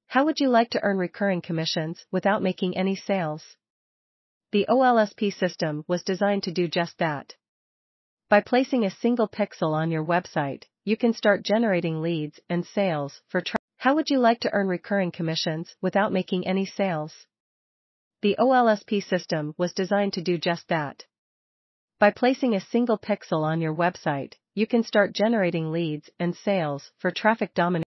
How would you like to earn recurring commissions without making any sales? The OLSP system was designed to do just that. By placing a single pixel on your website, you can start generating leads and sales for traffic. How would you like to earn recurring commissions without making any sales? The OLSP system was designed to do just that. By placing a single pixel on your website, you can start generating leads and sales for traffic domination.